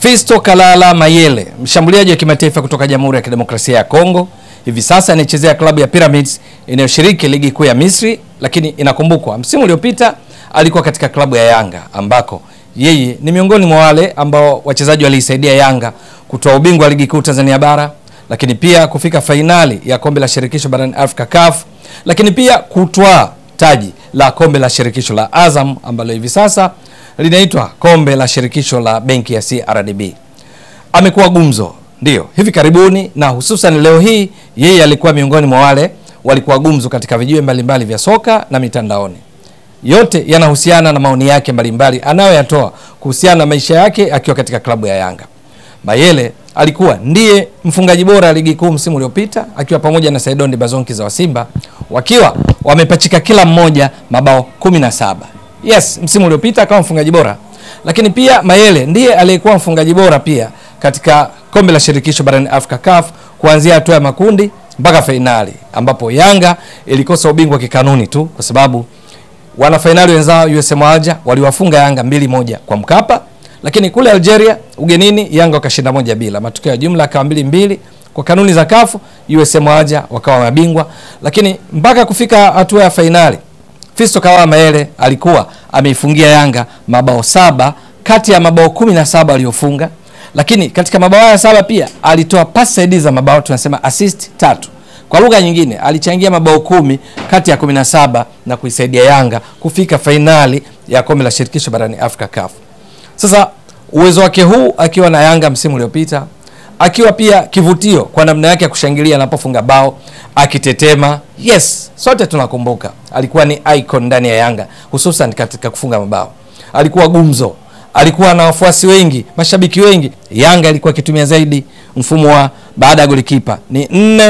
Fisto Kalala Mayele, mshambuliaji wa kimataifa kutoka Jamhuri ya Kidemokrasia ya Kongo, hivi sasa anachezea klabu ya Pyramids inayoshiriki ligi kuu ya Misri, lakini inakumbukwa msimu uliopita alikuwa katika klabu ya Yanga ambako yeye ni miongoni mwa wale ambao wachezaji walisaidia Yanga kutoa ubingwa wa ligi kuu Tanzania bara, lakini pia kufika fainali ya kombe la shirikisho barani Afrika CAF, lakini pia kutoa taji la kombe la shirikisho la Azam ambalo hivi sasa linaitwa kombe la shirikisho la benki ya CRDB. Amekuwa gumzo ndio hivi karibuni, na hususan leo hii yeye alikuwa miongoni mwa wale walikuwa gumzo katika vijiwe mbalimbali vya soka na mitandaoni. Yote yanahusiana na maoni yake mbalimbali anayoyatoa kuhusiana na maisha yake akiwa katika klabu ya Yanga. Mayele alikuwa ndiye mfungaji bora ligi kuu msimu uliopita akiwa pamoja na Saidondi Bazonki za Simba, wakiwa wamepachika kila mmoja mabao 17. Yes, msimu uliopita akawa mfungaji bora. Lakini pia Mayele ndiye aliyekuwa mfungaji bora pia katika kombe la shirikisho barani Afrika CAF kuanzia hatua ya makundi mpaka finali, ambapo Yanga ilikosa ubingwa kikanuni tu kwa sababu wana finali wenzao Yasuasua waliwafunga Yanga 2-1 kwa Mkapa, lakini kule Algeria ugenini Yanga wakashinda 1-0. Matokeo ya jumla kama 2-2 kwa kanuni za CAF, Yasuasua wakawa mabingwa. Lakini mpaka kufika hatua ya finali, Fisto Kalala Mayele alikuwa ameifungia Yanga mabao 7 kati ya mabao 17 aliyofunga, lakini katika mabao haya 7 pia alitoa pass saidizi za mabao, tunasema assist 3. Kwa lugha nyingine alichangia mabao 10 kati ya 17 na kuisaidia Yanga kufika finali ya kombe la shirikisho barani Afrika CAF. Sasa uwezo wake huu akiwa na Yanga msimu uliopita, akiwa pia kivutio kwa namna yake ya kushangilia anapofunga bao, akitetema. Yes, sote tunakumbuka alikuwa ni icon ndani ya Yanga, hususan katika kufunga mabao. Alikuwa gumzo, alikuwa na wafuasi wengi, mashabiki wengi. Yanga ilikuwa ikitumia zaidi mfumo wa baada ya golikipa ni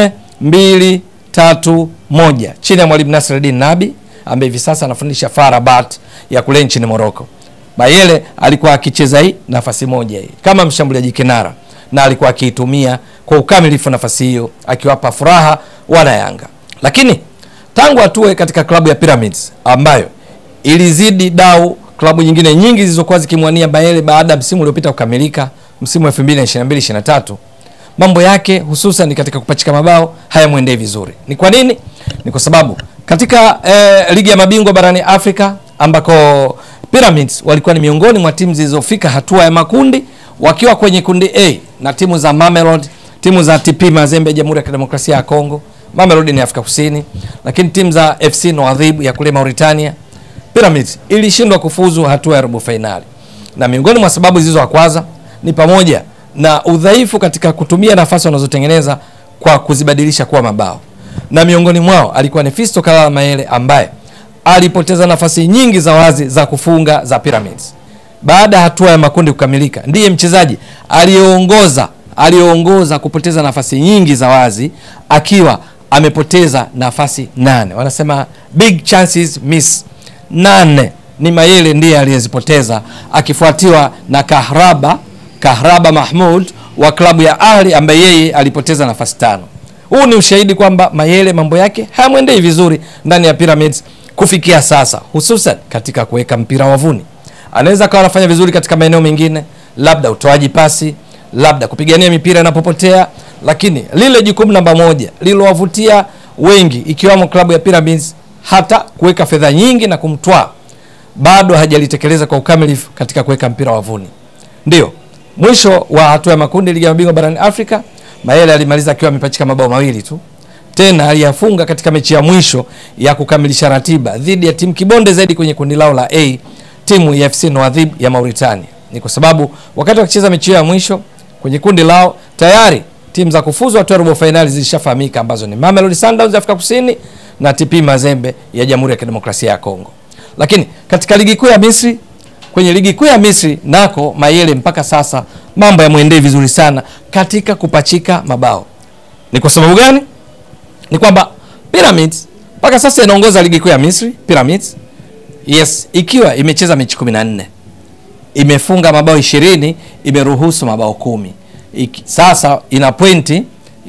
4-2-3-1 chini ya mwalimu Nasreddin Nabi ambaye hivi sasa anafundisha FAR Rabat ya kule nchini Morocco. Mayele alikuwa akicheza hii nafasi moja hii kama mshambuliaji kinara, na alikuwa akiitumia kwa ukamilifu nafasi hiyo, akiwapa furaha wana Yanga. Lakini tangu atue katika klabu ya Pyramids ambayo ilizidi dau klabu nyingine nyingi zilizokuwa zikimwania Mayele baada ya msimu uliopita kukamilika, msimu wa 2022-23, mambo yake hususan katika kupachika mabao hayamwendei vizuri. Ni kwa nini? Ni kwa sababu katika ligi ya mabingwa barani Afrika ambako Pyramids walikuwa ni miongoni mwa timu zilizofika hatua ya makundi wakiwa kwenye kundi A na timu za Mamelodi, timu za TP Mazembe ya Jamhuri ya Kidemokrasia ya Kongo. Mamelodi ni Afrika Kusini, lakini timu za FC Nouadhibou ya kule Mauritania. Pyramids ilishindwa kufuzu hatua ya robo finali. Na miongoni mwa sababu zilizowakwaza ni pamoja na udhaifu katika kutumia nafasi wanazotengeneza kwa kuzibadilisha kuwa mabao. Na miongoni mwao alikuwa ni Fisto Kalala Mayele ambaye alipoteza nafasi nyingi za wazi za kufunga za Pyramids. Baada ya hatua ya makundi kukamilika, ndiye mchezaji aliongoza kupoteza nafasi nyingi za wazi, akiwa amepoteza nafasi 8. Wanasema big chances miss 8 ni Mayele ndiye aliyezipoteza, akifuatiwa na Kahraba Mahmoud wa klabu ya Ahli ambaye yeye alipoteza nafasi 5. Huu ni ushahidi kwamba Mayele mambo yake hayamwendei vizuri ndani ya Pyramids kufikia sasa, hususan katika kuweka mpira wavuni. Anaweza kawa anafanya vizuri katika maeneo mengine, labda utoaji pasi, labda kupigania mipira inapopotea, lakini lile jukumu namba 1 lilowavutia wengi ikiwamo klabu ya Pyramids hata kuweka fedha nyingi na kumtwaa, bado hajalitekeleza kwa ukamilifu katika kuweka mpira wavuni. Ndio mwisho wa hatua ya makundi ligi ya mabingwa barani Afrika, Mayele alimaliza akiwa amepachika mabao 2 tu. Tena aliyafunga katika mechi ya mwisho ya kukamilisha ratiba dhidi ya timu kibonde zaidi kwenye kundi lao la A, timu ya FC Nouadhibou ya Mauritania. Ni kwa sababu wakati wakicheza mechi ya mwisho kwenye kundi lao, tayari timu za kufuzu hatua ya robo finali zilishafahamika ambazo ni Mamelodi Sundowns ya Afrika Kusini na TP Mazembe ya Jamhuri ya Kidemokrasia ya Kongo. Lakini katika ligi kuu ya Misri, kwenye ligi kuu ya Misri nako Mayele mpaka sasa mambo yamwendee vizuri sana katika kupachika mabao. Ni kwa sababu gani? Ni kwamba Pyramids mpaka sasa inaongoza ligi kuu ya Misri. Pyramids, yes, ikiwa imecheza mechi 14, imefunga mabao 20, imeruhusu mabao 10. Sasa ina pointi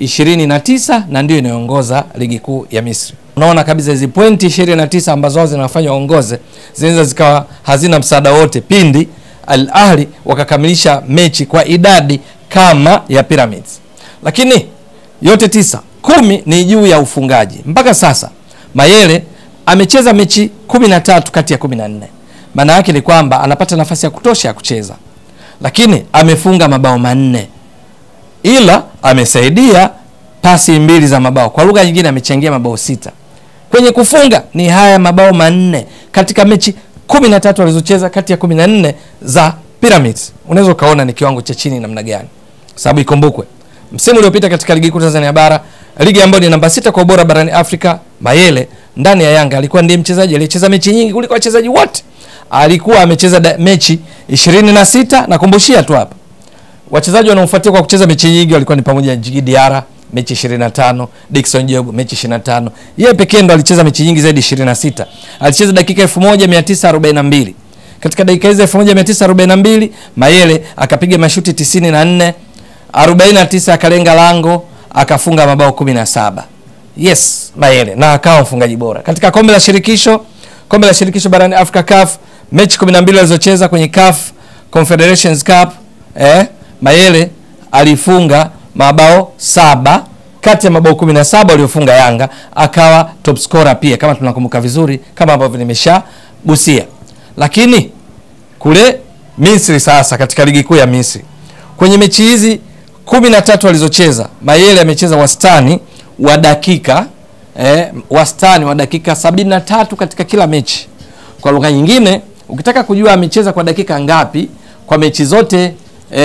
29 na ndio inaongoza ligi kuu ya Misri. Unaona kabisa hizi pointi 29 ambazo zinafanya waongoze zinaweza zikawa hazina msaada wote pindi Al Ahly wakakamilisha mechi kwa idadi kama ya Pyramids. Lakini yote 9, 10 ni juu ya ufungaji. Mpaka sasa Mayele amecheza mechi 13 kati ya 14. Maana yake ni kwamba anapata nafasi ya kutosha ya kucheza. Lakini amefunga mabao 4. Ila amesaidia pasi 2 za mabao. Kwa lugha nyingine amechangia mabao 6. Kwenye kufunga ni haya mabao 4 katika mechi 13 alizocheza kati ya 14 za Pyramids. Unaweza kaona ni kiwango cha chini namna gani. Sababu ikumbukwe, msimu uliopita katika ligi kuu Tanzania bara, ligi ambayo ni namba 6 kwa ubora barani Afrika, Mayele ndani ya Yanga alikuwa ndiye mchezaji aliyecheza mechi nyingi kuliko wachezaji wote. Alikuwa amecheza mechi 26, nakumbushia tu hapa. Wachezaji wanaofuatia kwa kucheza mechi nyingi walikuwa ni pamoja na Jigi Diarra mechi 25, Dickson Job mechi 25. Yeye pekee ndo alicheza mechi nyingi zaidi 26. Alicheza dakika 1942. Katika dakika hizo 1942 Mayele akapiga mashuti 94, 49 akalenga lango, akafunga mabao 17. Yes, Mayele na akawa mfungaji bora. Katika kombe la shirikisho barani Afrika CAF, mechi 12 alizocheza kwenye CAF Confederations Cup, Mayele alifunga mabao 7 kati ya mabao 17 aliyofunga Yanga, akawa top scorer pia kama tunakumbuka vizuri kama ambavyo nimeshagusia. Lakini kule Misri sasa, katika ligi kuu ya Misri, kwenye mechi hizi 13 alizocheza, Mayele amecheza wastani wa dakika 73 katika kila mechi. Kwa lugha nyingine, ukitaka kujua amecheza kwa dakika ngapi kwa mechi zote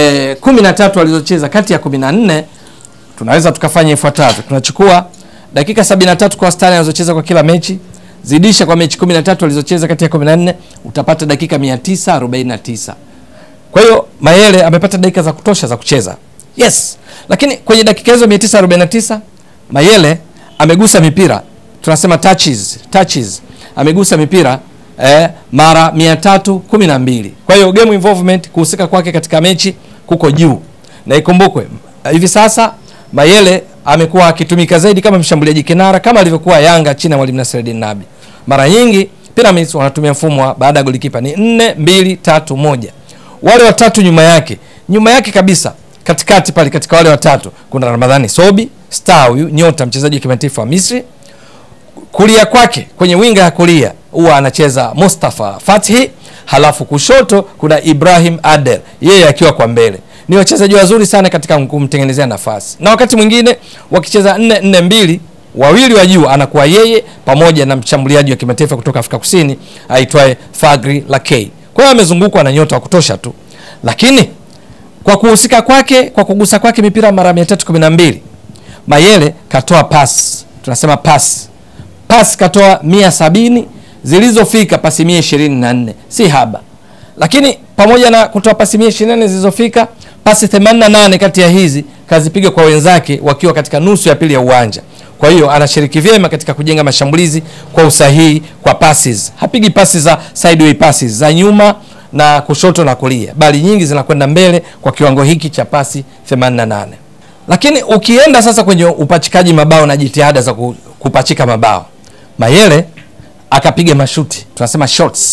13 alizocheza kati ya 14, tunaweza tukafanya ifuatavyo. Tunachukua dakika 73 kwa wastani alizocheza kwa kila mechi, zidisha kwa mechi 13 alizocheza kati ya 14, utapata dakika 949. Kwa hiyo Mayele amepata dakika za kutosha za kucheza. Yes. Lakini kwenye dakika hizo 949 Mayele amegusa mipira, tunasema touches. Amegusa mipira mara 312. Kwa hiyo game involvement, kuhusika kwake katika mechi kuko juu. Na ikumbukwe hivi sasa Mayele amekuwa akitumika zaidi kama mshambuliaji kinara kama alivyokuwa Yanga chini ya Mwalimu Nasreddin Nabi. Mara nyingi Pyramids wanatumia mfumo baada ya golikipa ni 4-2-3-1. Wale watatu nyuma yake kabisa, katikati pale katika wale watatu kuna Ramadhani Sobi, star huyu nyota mchezaji wa kimataifa wa Misri. Kulia kwake kwenye winga ya kulia huwa anacheza Mustafa Fathi, halafu kushoto kuna Ibrahim Adel, yeye akiwa kwa mbele. Ni wachezaji wazuri sana katika kumtengenezea nafasi. Na wakati mwingine wakicheza 4-4-2, wawili wa juu anakuwa yeye pamoja na mshambuliaji wa kimataifa kutoka Afrika Kusini aitwaye Fagri Lakey. Kwa hiyo amezungukwa na nyota wa kutosha tu. Lakini kwa kuhusika kwake, kwa kugusa kwake mipira mara 312, Mayele katoa pass. Tunasema pass katoa 170, zilizofika pasi 124, si haba. Lakini pamoja na kutoa pasi 124 zilizofika, pasi 88 kati ya hizi kazipiga kwa wenzake wakiwa katika nusu ya pili ya uwanja. Kwa hiyo anashiriki vyema katika kujenga mashambulizi kwa usahihi kwa passes. Hapigi passes za sideway passes za nyuma na kushoto na kulia, bali nyingi zinakwenda mbele kwa kiwango hiki cha pasi 88. Lakini ukienda sasa kwenye upachikaji mabao na jitihada za kupachika mabao, Mayele akapiga mashuti, tunasema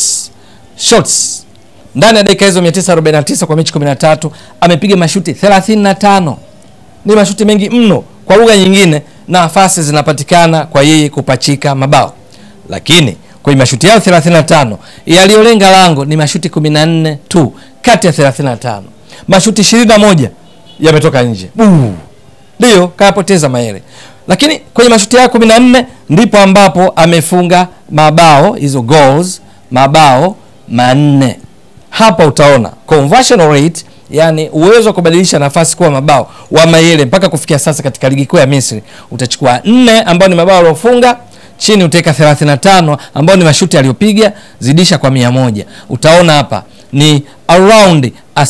shots. Ndani ya dakika hizo 949 kwa mechi 13 amepiga mashuti 35. Ni mashuti mengi mno. Kwa lugha nyingine, nafasi zinapatikana kwa yeye kupachika mabao. Lakini kwa mashuti yao 35 yaliyolenga lango ni mashuti 14 tu kati ya 35. Mashuti 21 yametoka nje. Ndio kapoteza Mayele. Lakini kwenye mashuti yao 14 ndipo ambapo amefunga mabao, hizo goals, mabao 4. Hapa utaona conversion rate, yani uwezo wa kubadilisha nafasi kuwa mabao wa Mayele mpaka kufikia sasa katika ligi kuu ya Misri. Utachukua 4 ambao ni mabao aliyofunga, chini utaweka 35 ambao ni mashuti aliyopiga, zidisha kwa 100. Utaona hapa ni around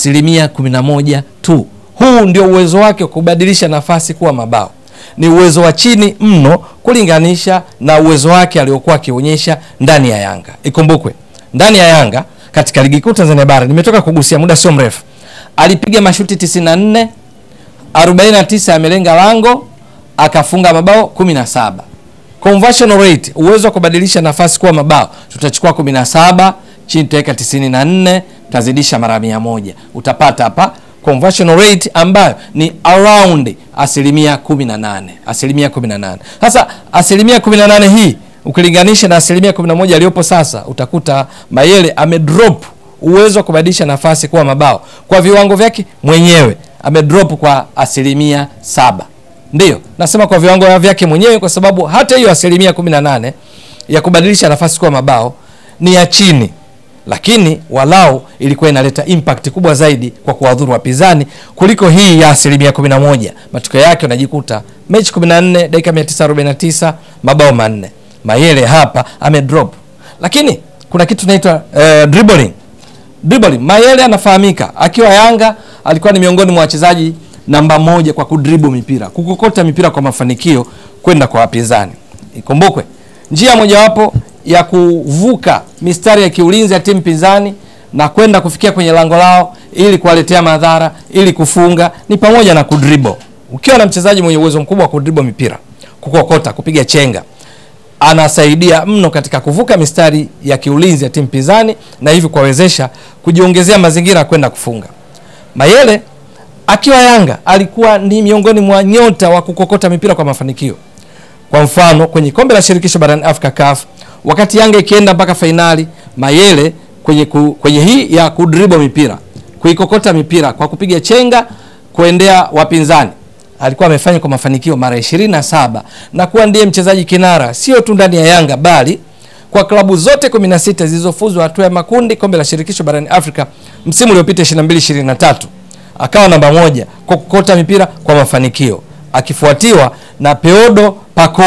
11% tu. Huu ndio uwezo wake kubadilisha nafasi kuwa mabao. Ni uwezo wa chini mno kulinganisha na uwezo wake aliokuwa akionyesha ndani ya Yanga. Ikumbukwe, ndani ya Yanga katika ligi kuu Tanzania bara, nimetoka kugusia muda sio mrefu, alipiga mashuti 94, 49 amelenga lango, akafunga mabao 17. Conversion rate, uwezo wa kubadilisha nafasi kuwa mabao, tutachukua 17, chini tutaweka 94, utazidisha mara 100. Utapata hapa conversion rate ambayo ni around 18%. Sasa 18% hii ukilinganisha na 11% aliyopo sasa, utakuta Mayele amedrop uwezo wa kubadilisha nafasi kuwa mabao kwa viwango vyake mwenyewe, amedrop kwa 7%. Ndio nasema kwa viwango vyake mwenyewe kwa sababu hata hiyo 18% ya kubadilisha nafasi kuwa mabao ni ya chini, lakini walau ilikuwa inaleta impact kubwa zaidi kwa kuwadhuru wapinzani kuliko hii ya 11%. Matokeo yake unajikuta mechi 14 dakika 949 mabao 4. Mayele hapa amedrop. Lakini kuna kitu inaitwa dribbling. Mayele anafahamika akiwa Yanga alikuwa ni miongoni mwa wachezaji namba 1 kwa kudribble mipira, kukokota mipira kwa mafanikio kwenda kwa wapinzani. Ikumbukwe njia mojawapo ya kuvuka mistari ya kiulinzi ya timu pinzani na kwenda kufikia kwenye lango lao ili kuwaletea madhara, ili kufunga, ni pamoja na kudribble. Ukiwa na mchezaji mwenye uwezo mkubwa wa kudribble mipira, kukokota, kupiga chenga, anasaidia mno katika kuvuka mistari ya kiulinzi ya timu pinzani na hivi kuwawezesha kujiongezea mazingira kwenda kufunga. Mayele akiwa Yanga alikuwa ni miongoni mwa nyota wa kukokota mipira kwa mafanikio. Kwa mfano kwenye kombe la shirikisho barani Afrika CAF, wakati Yanga ikienda mpaka finali, Mayele kwenye hii ya kudribble mipira, kuikokota mipira kwa kupiga chenga kuendea wapinzani, alikuwa amefanya kwa mafanikio mara 27 na kuwa ndiye mchezaji kinara sio tu ndani ya Yanga bali kwa klabu zote 16 zilizofuzu hatua ya makundi kombe la shirikisho barani Afrika msimu uliopita 22-23. Akawa namba 1 kwa kukokota mipira kwa mafanikio, akifuatiwa na Peodo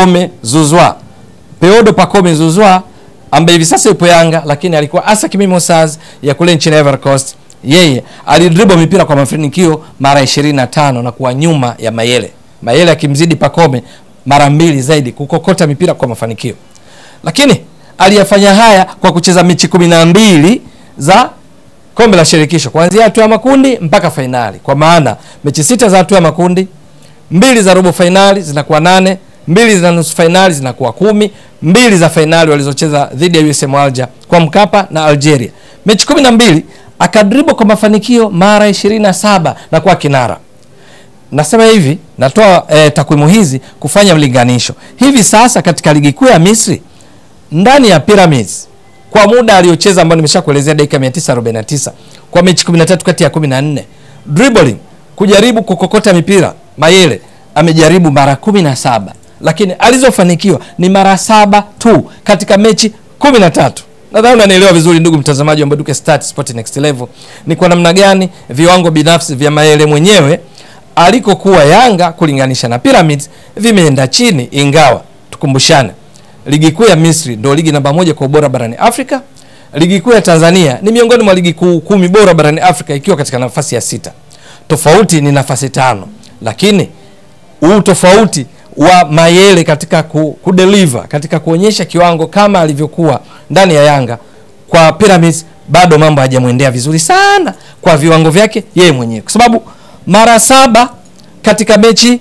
Pacome Zouzoua ambaye hivi sasa yupo Yanga lakini alikuwa ASEC Mimosas ya kule nchini Ivory Coast. Yeye alidribble mipira kwa mafanikio mara 25 na kuwa nyuma ya Mayele. Mayele akimzidi Pacome mara 2 zaidi kukokota mipira kwa mafanikio. Lakini aliyafanya haya kwa kucheza mechi 12 za kombe la shirikisho kuanzia hatua ya makundi mpaka finali. Kwa maana mechi 6 za hatua ya makundi, 2 za robo finali zinakuwa 8, 2 za nusu finali zinakuwa 10, 2 za finali walizocheza dhidi ya USM Alger kwa Mkapa na Algeria. Mechi 12 akadribble kwa mafanikio mara 27 na kuwa kinara. Nasema hivi, natoa takwimu hizi kufanya mlinganisho. Hivi sasa katika ligi kuu ya Misri ndani ya Pyramids kwa muda aliocheza ambao nimeshakuelezea dakika 949 kwa mechi 13 kati ya 14, dribbling, kujaribu kukokota mipira, Mayele amejaribu mara 17 lakini alizofanikiwa ni mara 7 tu katika mechi 13. Nadhani unanielewa vizuri ndugu mtazamaji wa Mbwaduke Sport Next Level ni kwa namna gani viwango binafsi vya Mayele mwenyewe alikokuwa Yanga kulinganisha na Pyramids vimeenda chini, ingawa tukumbushane ligi kuu ya Misri ndio ligi namba 1 kwa ubora barani Afrika. Ligi kuu ya Tanzania ni miongoni mwa ligi kuu 10 bora barani Afrika ikiwa katika nafasi ya 6. Tofauti ni nafasi 5. Lakini huu tofauti wa Mayele katika kudeliver, katika kuonyesha kiwango kama alivyokuwa ndani ya Yanga kwa Pyramids, bado mambo hajamuendea vizuri sana kwa viwango vyake yeye mwenyewe. Kwa sababu mara 7 katika mechi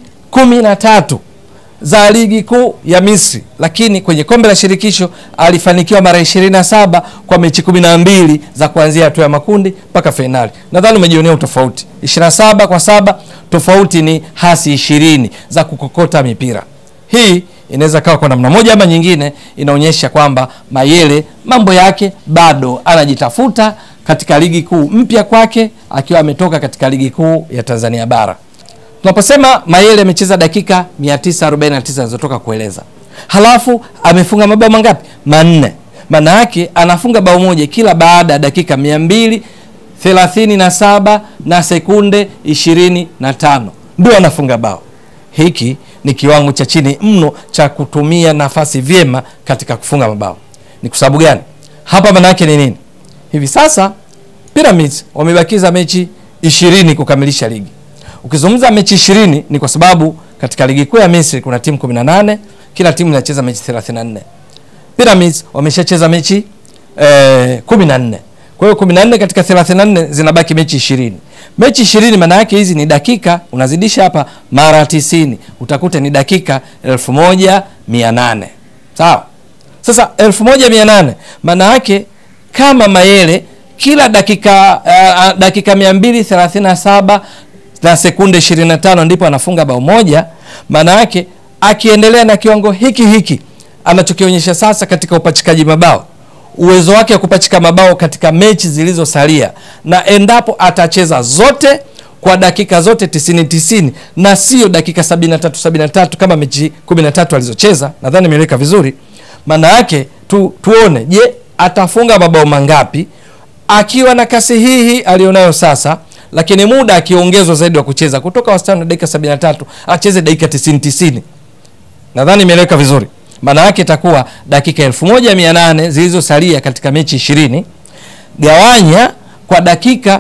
13 za ligi kuu ya Misri, lakini kwenye kombe la shirikisho alifanikiwa mara 27 kwa mechi 12 za kuanzia hatua ya makundi mpaka finali. Nadhani umejionea utofauti. 27 kwa 7, tofauti ni hasi 20 za kukokota mipira. Hii inaweza kawa kwa namna moja ama nyingine inaonyesha kwamba Mayele mambo yake bado anajitafuta katika ligi kuu mpya kwake akiwa ametoka katika ligi kuu ya Tanzania bara. Tunaposema Mayele amecheza dakika 949 zilizotoka kueleza, halafu amefunga mabao mangapi? 4. Maana yake anafunga bao moja kila baada ya dakika 237 na sekunde 25 ndio anafunga bao. Hiki ni kiwango cha chini mno cha kutumia nafasi vyema katika kufunga mabao. Ni kwa sababu gani? Hapa maana yake ni nini? Hivi sasa Pyramids wamebakiza mechi 20 kukamilisha ligi. Ukizungumza mechi 20 ni kwa sababu katika ligi kuu ya Misri kuna timu 18, kila timu inacheza mechi 34. Pyramids wameshacheza mechi 14. Kwa hiyo 14 katika 34 zinabaki mechi 20. Mechi 20 maana yake hizi ni dakika, unazidisha hapa mara 90, utakuta ni dakika 18. Sawa? Sasa 1800 maana yake kama Mayele kila dakika 237 na sekunde 25 ndipo anafunga bao moja. Maana yake akiendelea na kiwango hiki anachokionyesha sasa katika upachikaji mabao, uwezo wake wa kupachika mabao katika mechi zilizosalia, na endapo atacheza zote kwa dakika zote 90 na sio dakika 73 kama mechi 13 alizocheza, nadhani nimeeleka vizuri. Maana yake tuone, je, atafunga mabao mangapi akiwa na kasi hii alionayo sasa, lakini muda akiongezwa zaidi wa kucheza kutoka wastani wa dakika 73 acheze dakika 90. Nadhani nimeeleka vizuri. Maana yake itakuwa dakika 1800 zilizosalia katika mechi 20 gawanya kwa dakika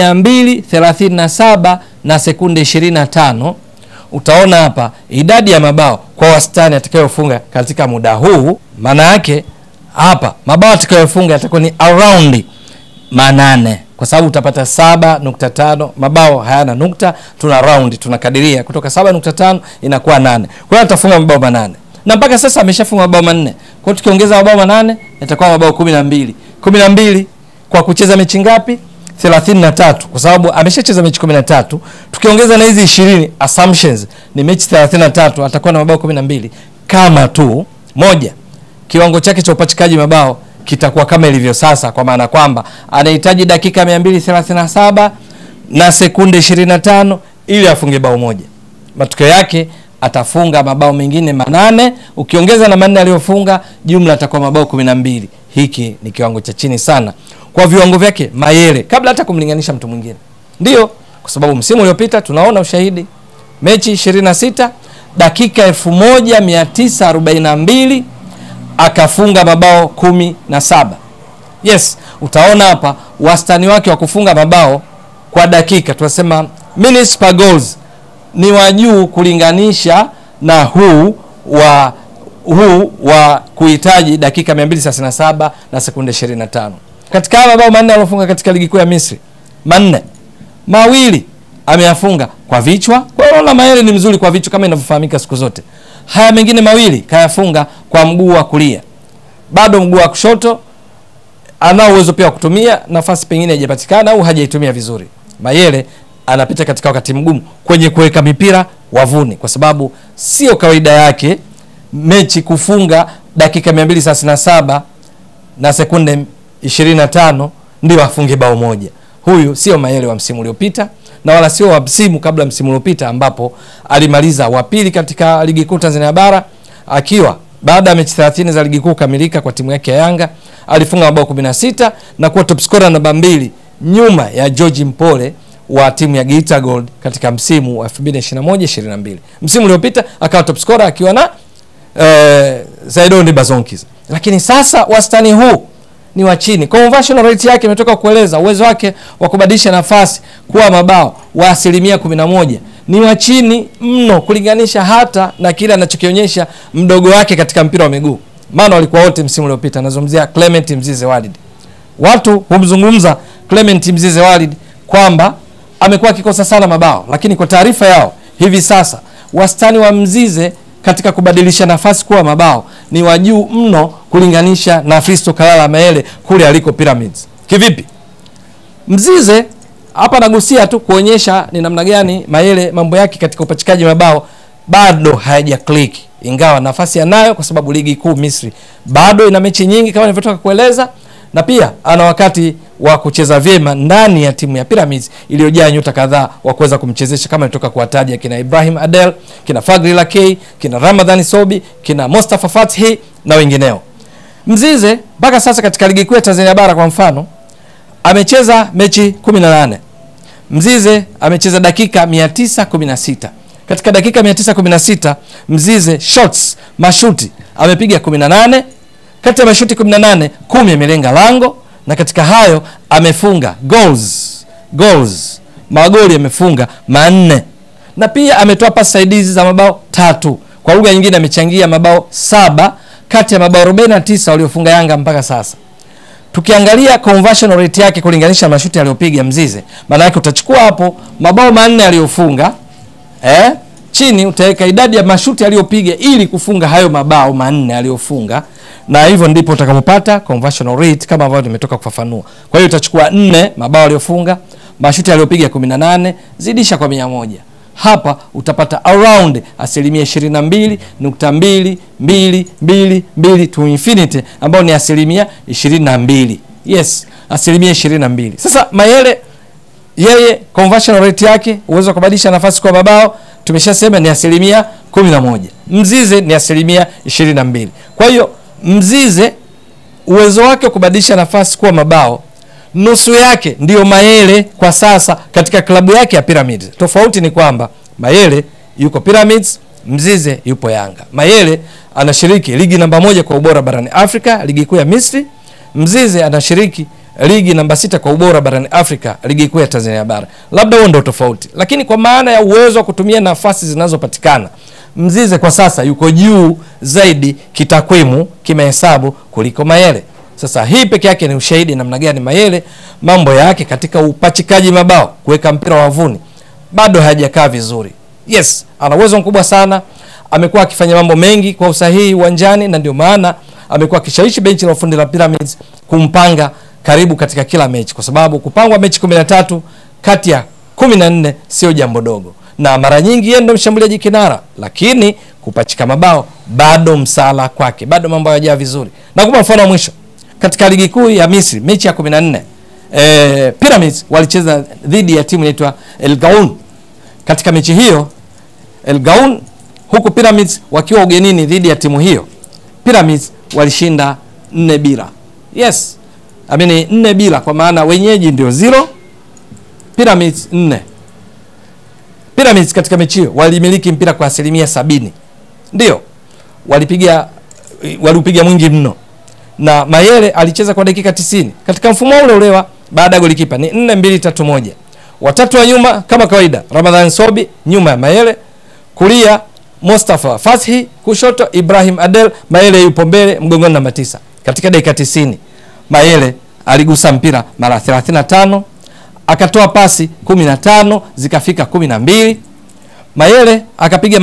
237 na sekunde 25. Utaona hapa idadi ya mabao kwa wastani atakayofunga katika muda huu. Maana yake hapa mabao atakayofunga yatakuwa ni around 8, kwa sababu utapata 7.5. Mabao hayana nukta, tuna round, tunakadiria kutoka 7.5 inakuwa 8. Kwa hiyo atafunga mabao 8. Na mpaka sasa ameshafunga mabao 4. Kwa hiyo tukiongeza mabao 8 yatakuwa mabao 12. 12 kwa kucheza mechi ngapi? 33, kwa sababu ameshacheza mechi 13. Tukiongeza na hizi 20 assumptions ni mechi 33, atakuwa na mabao 12. Kama tu moja, kiwango chake cha upachikaji mabao kitakuwa kama ilivyo sasa, kwa maana kwamba anahitaji dakika 237 na sekunde 25 ili afunge bao moja. Matokeo yake atafunga mabao mengine 8, ukiongeza na 4 aliyofunga, jumla atakuwa mabao 12. Hiki ni kiwango cha chini sana kwa viwango vyake Mayele, kabla hata kumlinganisha mtu mwingine. Ndio, kwa sababu msimu uliopita tunaona ushahidi, mechi 26 dakika 1942 akafunga mabao 17. Yes, utaona hapa wastani wake wa kufunga mabao kwa dakika, tunasema minutes per goals, ni wa juu kulinganisha na huu wa kuhitaji dakika 237 na sekunde 25. Katika mabao 4 aliyofunga katika ligi kuu ya Misri, 4, 2 ameyafunga kwa vichwa. Kwa hiyo Mayele ni mzuri kwa vichwa kama inavyofahamika siku zote. Haya mengine 2 kayafunga kwa mguu wa kulia. Bado mguu wa kushoto ana uwezo pia kutumia, nafasi pengine haijapatikana au hajaitumia vizuri. Mayele anapita katika wakati mgumu kwenye kuweka mipira wavuni, kwa sababu sio kawaida yake mechi kufunga dakika 237 na sekunde 25 ndio afunge bao moja. Huyu sio Mayele wa msimu uliopita, na wala sio wa msimu kabla msimu uliopita, ambapo alimaliza wa pili katika ligi kuu Tanzania bara, akiwa baada ya mechi 30 za ligi kuu kamilika kwa timu yake ya Yanga alifunga mabao 16 na kuwa top scorer namba 2 nyuma ya George Mpole wa timu ya Geita Gold katika msimu wa 2021-22. Msimu uliopita akawa top scorer akiwa na Zaidoni Bazonkis. Lakini sasa wastani huu ni wa chini. Conversion rate yake imetoka kueleza uwezo wake wa kubadilisha nafasi kuwa mabao wa 11% ni wa chini mno kulinganisha hata na kile anachokionyesha mdogo wake katika mpira wa miguu. Maana walikuwa wote msimu uliopita, nazungumzia Clement Mzize Walid. Watu humzungumza Clement Mzize Walid kwamba amekuwa akikosa sana mabao, lakini kwa taarifa yao hivi sasa wastani wa Mzize katika kubadilisha nafasi kuwa mabao ni wa juu mno kulinganisha na Fisto Kalala Mayele kule aliko Pyramids. Kivipi? Mzize hapa nagusia tu kuonyesha ni namna gani Mayele mambo yake katika upachikaji mabao bado haja click, ingawa nafasi anayo kwa sababu ligi kuu Misri bado ina mechi nyingi kama nilivyotoka kueleza, na pia ana wakati wa kucheza vyema ndani ya timu ya Pyramids iliyojaa nyota kadhaa wa kuweza kumchezesha kama nitoka kuwataja kina Ibrahim Adel, kina Fagri Lakei, kina Ramadhani Sobi, kina Mustafa Fathi na wengineo. Mzize mpaka sasa katika ligi kuu ya Tanzania bara kwa mfano amecheza mechi 18. Mzize amecheza dakika 916. Katika dakika 916 Mzize shots mashuti amepiga 18. Kati ya mashuti 18, 10 yamelenga lango, na katika hayo amefunga goals. Magoli yamefunga 4. Na pia ametoa pasi saidizi za mabao 3. Kwa lugha nyingine amechangia mabao 7 kati ya mabao 49 waliofunga Yanga mpaka sasa. Tukiangalia conversion rate yake kulinganisha mashuti aliyopiga Mzize, maana yake utachukua hapo mabao 4 aliyofunga, chini utaweka idadi ya mashuti aliyopiga ili kufunga hayo mabao 4 aliyofunga, na hivyo ndipo utakapopata conversion rate kama ambavyo nimetoka kufafanua. Kwa hiyo utachukua 4 mabao aliyofunga, mashuti aliyopiga 18 zidisha kwa 100. Hapa utapata around 22.222 to infinity, ambao ni 22%. Yes, 22%. Sasa Mayele, yeye conversion rate yake, uwezo wa kubadilisha nafasi kwa mabao, tumeshasema ni 11%. Mzize ni 22%. Kwa hiyo Mzize uwezo wake wa kubadilisha nafasi kwa mabao nusu yake ndio Mayele kwa sasa katika klabu yake ya Pyramids. Tofauti ni kwamba Mayele yuko Pyramids, Mzize yupo Yanga. Mayele anashiriki ligi namba 1 kwa ubora barani Afrika, ligi kuu ya Misri. Mzize anashiriki ligi namba 6 kwa ubora barani Afrika, ligi kuu ya Tanzania bara. Labda huo ndio tofauti, lakini kwa maana ya uwezo wa kutumia nafasi zinazopatikana, Mzize kwa sasa yuko juu zaidi kitakwimu, kimahesabu kuliko Mayele. Sasa hii peke yake ni ushahidi namna gani Mayele mambo yake katika upachikaji mabao, kuweka mpira wavuni, bado hajakaa vizuri. Yes, ana uwezo mkubwa sana, amekuwa akifanya mambo mengi kwa usahihi uwanjani, na ndio maana amekuwa akishawishi benchi la ufundi la Pyramids kumpanga karibu katika kila mechi, kwa sababu kupangwa mechi 13 kati ya 14 sio jambo dogo, na mara nyingi yeye ndio mshambuliaji kinara, lakini kupachika mabao bado msala kwake, bado mambo hayajaa vizuri. Na kwa mfano mwisho katika ligi kuu ya Misri, mechi ya 14, Pyramids walicheza dhidi ya timu inaitwa El Gaoun. Katika mechi hiyo El Gaoun, huku Pyramids wakiwa ugenini dhidi ya timu hiyo, Pyramids walishinda 4-0. Yes, amini 4-0, kwa maana wenyeji ndio 0, Pyramids 4. Pyramids katika mechi hiyo walimiliki mpira kwa 70%. Ndio walipiga mwingi mno, na Mayele alicheza kwa dakika 90 katika mfumo ule ulewa. Baada ya golikipa ni 4-2-3-1. Watatu wa nyuma kama kawaida, Ramadhan Sobi nyuma ya Mayele, kulia Mustafa Fathi, kushoto Ibrahim Adel. Mayele yupo mbele mgongoni namba 9. Katika dakika 90 Mayele aligusa mpira mara 35, akatoa pasi 15 zikafika 12. Mayele akapiga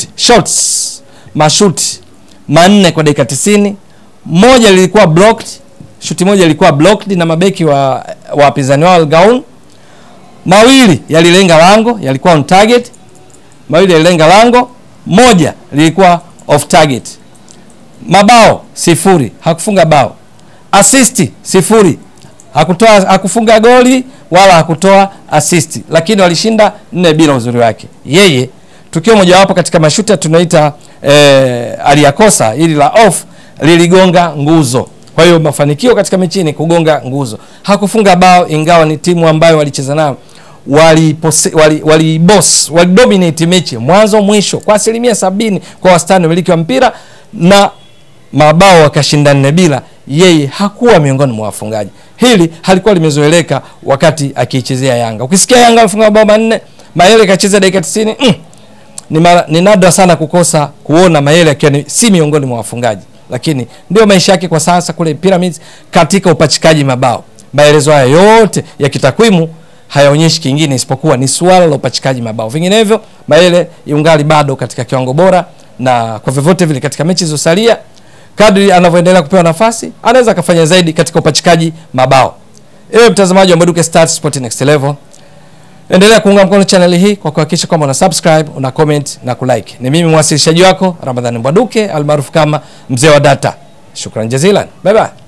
mashuti 4 kwa dakika 90. Moja lilikuwa blocked, shuti moja lilikuwa blocked na mabeki wa wapinzani wao Gaun. Mawili yalilenga lango, yalikuwa on target. Mawili yalilenga lango, moja lilikuwa off target. Mabao 0, hakufunga bao. Assist 0, hakufunga goli wala hakutoa assist, lakini walishinda 4-0. Uzuri wake yeye, tukio moja wapo katika mashuti tunaita aliyakosa, ili la off liligonga nguzo. Kwa hiyo mafanikio katika mechi ni kugonga nguzo. Hakufunga bao, ingawa ni timu ambayo walicheza nayo walidominate mechi mwanzo mwisho kwa 70% kwa wastani umiliki wa mpira, na Mabao wakashinda 4-0. Yeye hakuwa miongoni mwa wafungaji. Hili halikuwa limezoeleka wakati akiichezea Yanga. Ukisikia Yanga afunga mabao 4, Mayele kacheza dakika 90, ni nadra sana kukosa kuona Mayele akiwa si miongoni mwa wafungaji. Lakini ndio maisha yake kwa sasa kule Pyramids katika upachikaji mabao. Maelezo haya yote ya kitakwimu hayaonyeshi kingine isipokuwa ni swala la upachikaji mabao. Vinginevyo Mayele yungali bado katika kiwango bora, na kwa vyovyote vile katika mechi zilizosalia, kadri anavyoendelea kupewa nafasi, anaweza kufanya zaidi katika upachikaji mabao. Ewe mtazamaji wa Mbwaduke Sport Next Level, endelea kuunga mkono channel hii kwa kuhakikisha kwamba una subscribe, una comment na kulike. Ni mimi mwasilishaji wako Ramadhani Mbwaduke almaarufu kama Mzee wa Data. Shukrani jazilan. Bye bye.